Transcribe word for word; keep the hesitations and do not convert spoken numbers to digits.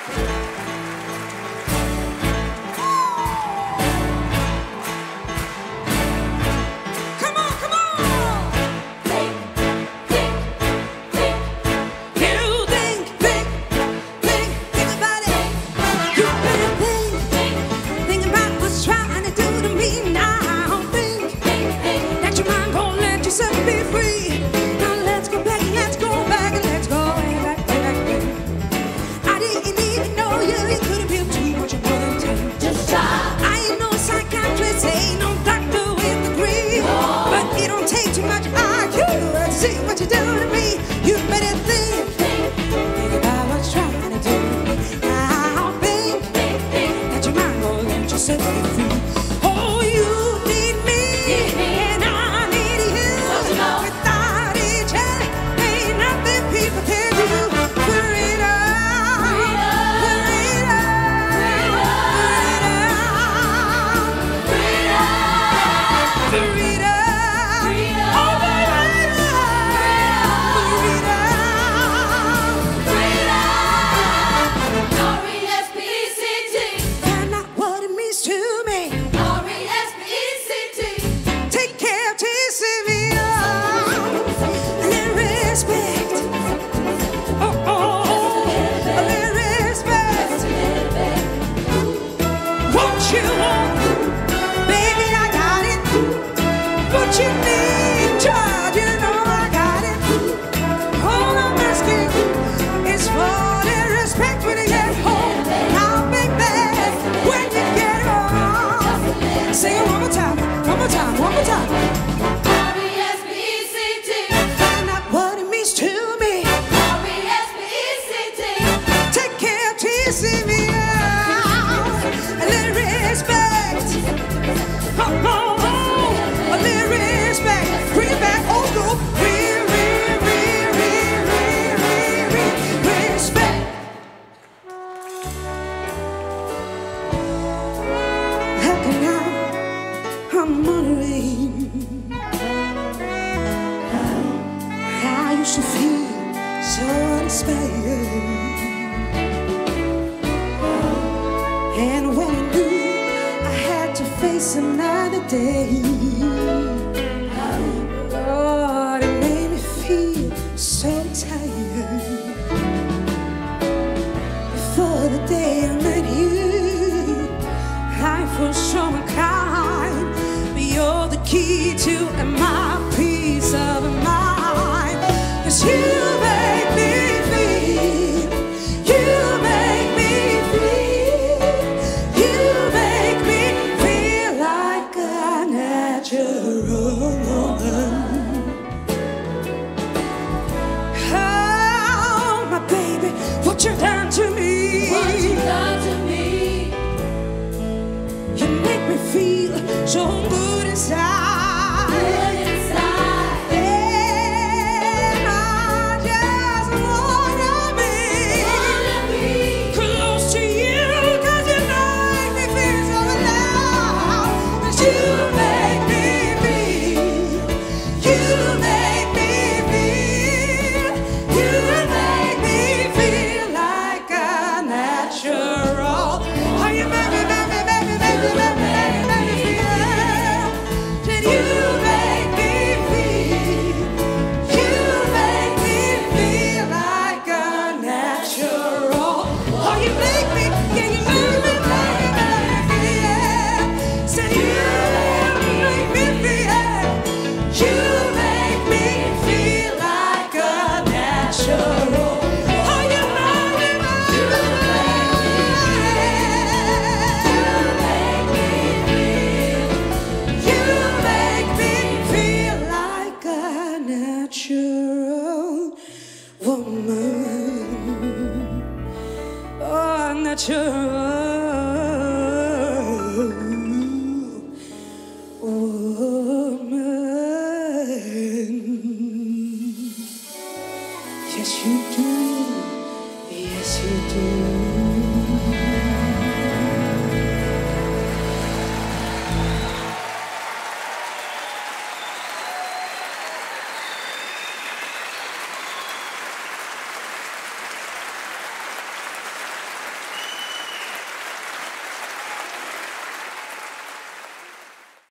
See what you do to me. You better think, think about what's trying to do to me. Now think, that your mind will let you set me free. Oh, you need me, and I need you. Without each other, ain't nothing people can do. Freedom, freedom, freedom, freedom, freedom. You need child, you know I got it. All I'm asking is for the respect when you get home. Now, baby, when you get home, say it one more time, one more time, one more time. R E S P E C T. Find out what it means to me. R E S P E C T. Take care of teasing me out. A little respect. Oh, oh. A little respect, bring it back old school. Real, real, real, real, real, real, real respect. How can I, I'm wondering how I used to feel so inspired. And when I knew I had to face another day, Lord, it made me feel so tired. Before the day I met you, life was so unkind, but you're the key to my peace of mind. 'Cause you make me feel, you make me feel, you make me feel like a natural woman. Oh, my baby, what you done to me? What you done to me? You make me feel so good inside. Good inside. And I just wanna be, Wanna be close to you, 'cause you make me feel so alive. 'Cause you make me feel, you make me feel, you make me feel like a natural. Oh, you make me, make me, make me, make me, make me, make me feel. Did you make me feel, you make me feel like a natural. Oh, you make me, yeah, you make me, make me, make me feel. Say you make me feel, you make me feel like a natural. Oh, you make me, make me, you make me feel like a natural woman. Oh, natural woman. Yes, you do. Yes, you do.